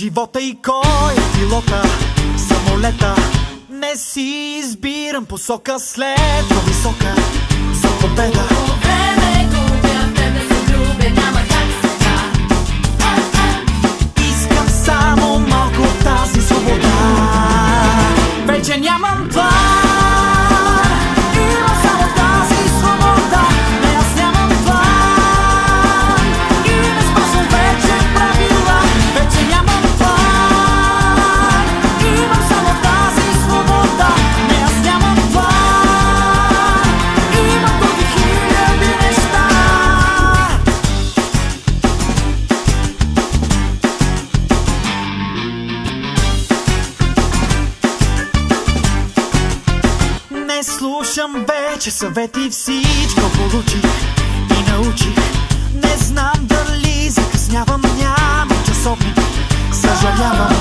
живота и кой е пилота, самолета. Не си избирам посока, след по-висока за победа. Време губя, в тебе се любя, няма как сега. Искам само малко от тази свобода. Вече нямам план, имам само тази свобода. Не, аз нямам план и не спазвам вече правила. Вече нямам план, имам само тази свобода. Не, аз нямам план, имам други хиляди неща. Не слушам вече съвети, всичко получих и научих. Не знам дали закъснявам, нямам часовник, съжалявам.